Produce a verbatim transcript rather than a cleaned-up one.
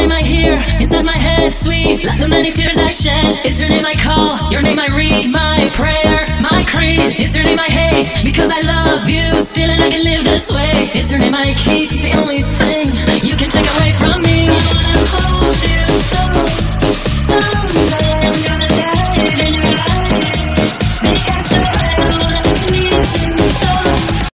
name I hear inside my head, sweet like the many tears I shed. It's your name I call, your name I read, my prayer, my creed. It's your name I hate because I love you still, and I can live this way. It's your name I keep, the only thing you can take away from me.